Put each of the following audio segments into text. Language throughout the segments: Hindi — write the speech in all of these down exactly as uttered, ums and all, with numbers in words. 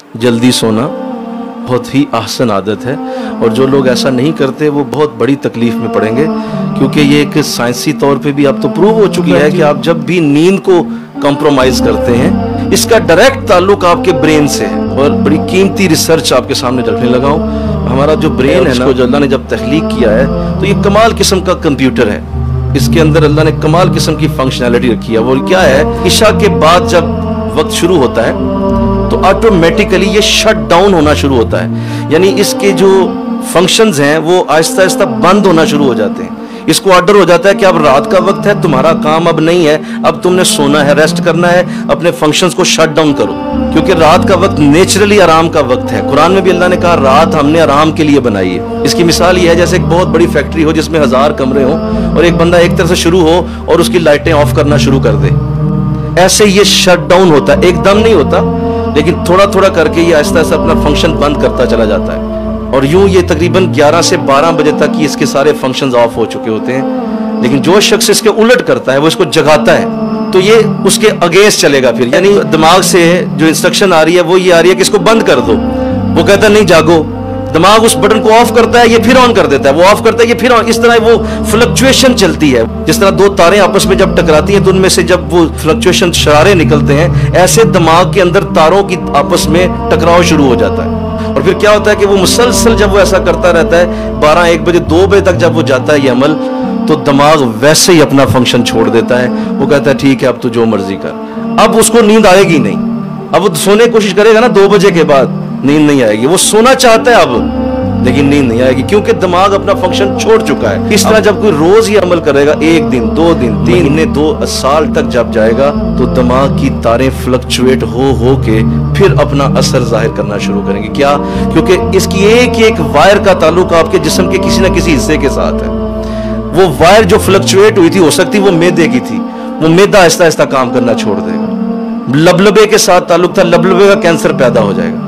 जल्दी सोना बहुत ही आसान आदत है, और जो लोग ऐसा नहीं करते वो बहुत बड़ी तकलीफ में पड़ेंगे, क्योंकि ये एक साइंसी तौर पे भी अब तो प्रूव हो चुकी है कि आप जब भी नींद को कॉम्प्रोमाइज़ करते हैं इसका डायरेक्ट ताल्लुक आपके ब्रेन से है। और बड़ी कीमती रिसर्च आपके सामने रखने लगा हूँ। हमारा जो ब्रेन है ना, जो अल्लाह ने जब तख्लीक किया है तो ये कमाल किस्म का कंप्यूटर है। इसके अंदर अल्लाह ने कमाल किस्म की फंक्शनैलिटी रखी है। वो क्या है, इशा के बाद जब वक्त शुरू होता है तो ऑटोमेटिकली ये शट डाउन होना शुरू होता है, यानी इसके जो फंक्शंस हैं वो आहिस्ता आहिस्ता बंद होना शुरू हो जाते हैं। इसको ऑर्डर हो जाता है कि अब रात का वक्त है, तुम्हारा काम अब नहीं है, अब तुमने सोना है, रेस्ट करना है, अपने फंक्शंस को शट डाउन करो, क्योंकि रात का वक्त नेचुरली आराम का वक्त है। कुरान में भी अल्लाह ने कहा रात हमने आराम के लिए बनाई है। इसकी मिसाल ये है जैसे एक बहुत बड़ी फैक्ट्री हो जिसमें हजार कमरे हों और एक बंदा एक तरफ से शुरू हो और उसकी लाइटें ऑफ करना शुरू कर दे। ऐसे ये शट डाउन होता है, एकदम नहीं होता, लेकिन थोड़ा थोड़ा करके ये आहिस्ता आहिस्ता अपना फंक्शन बंद करता चला जाता है। और यूं ये तकरीबन ग्यारह से बारह बजे तक ही इसके सारे फंक्शंस ऑफ हो चुके होते हैं। लेकिन जो शख्स इसके उलट करता है, वो इसको जगाता है, तो ये उसके अगेंस्ट चलेगा फिर। यानी दिमाग से जो इंस्ट्रक्शन आ रही है वो ये आ रही है कि इसको बंद कर दो, वो कहता है नहीं जागो, दिमाग उस बटन को ऑफ करता है, ये फिर ऑन कर देता है, वो ऑफ करता है, ये फिर ऑन। इस तरह वो फ्लक्चुएशन चलती है। जिस तरह दो तारें आपस में जब टकराती हैं तो उनमें से जब वो फ्लक्चुएशन शरारे निकलते हैं, ऐसे दिमाग के अंदर तारों की आपस में टकराव शुरू हो जाता है। और फिर क्या होता है कि वो मुसलसल जब वो ऐसा करता रहता है, बारह एक बजे दो बजे तक जब वो जाता है ये अमल, तो दिमाग वैसे ही अपना फंक्शन छोड़ देता है। वो कहता है ठीक है अब तू जो मर्जी कर। अब उसको नींद आएगी नहीं, अब वो सोने की कोशिश करेगा ना दो बजे के बाद, नींद नहीं आएगी। वो सोना चाहता है अब, लेकिन नींद नहीं आएगी क्योंकि दिमाग अपना फंक्शन छोड़ चुका है। इस तरह जब कोई रोज ये अमल करेगा, एक दिन, दो दिन, तीन महीने, दो साल तक जब जाएगा, तो दिमाग की तारें फ्लक्चुएट हो हो के फिर अपना असर जाहिर करना शुरू करेंगे। क्या? क्योंकि इसकी एक एक वायर का ताल्लुक आपके जिस्म के किसी न किसी हिस्से के साथ है। वो वायर जो फ्लक्चुएट हुई थी, हो सकती वो मैदे की थी, वो मैदा आहिस्ता आहिस्ता काम करना छोड़ देगा। लबलबे के साथ ताल्लुक था, लबलबे का कैंसर पैदा हो जाएगा।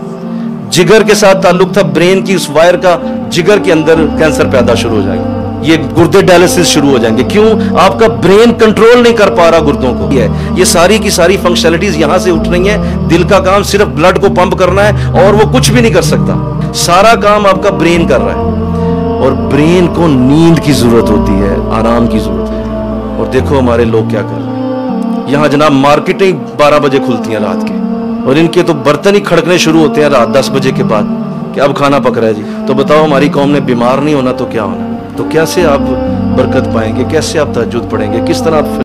जिगर के साथ ताल्लुक था, ब्रेन की उस वायर का जिगर के अंदर कैंसर पैदा शुरू हो जाएगा। ये गुर्दे डायलिसिस शुरू हो जाएंगे। क्यों? आपका ब्रेन कंट्रोल नहीं कर पा रहा गुर्दों को। ये ये सारी की सारी फंक्शनलिटीज यहां से उठ रही हैं। दिल का काम सिर्फ ब्लड को पंप करना है और वो कुछ भी नहीं कर सकता। सारा काम आपका ब्रेन कर रहा है, और ब्रेन को नींद की जरूरत होती है, आराम की जरूरत है। और देखो हमारे लोग क्या कर रहे हैं। यहाँ जनाब मार्केटें बारह बजे खुलती हैं रात के, और इनके तो बर्तन ही खड़कने शुरू होते हैं रात दस बजे के बाद कि अब खाना पक रहा है जी। तो बताओ हमारी कौम ने बीमार नहीं होना तो क्या होना? तो कैसे आप बरकत पाएंगे? कैसे आप तहज्जुद पढ़ेंगे? किस तरह आप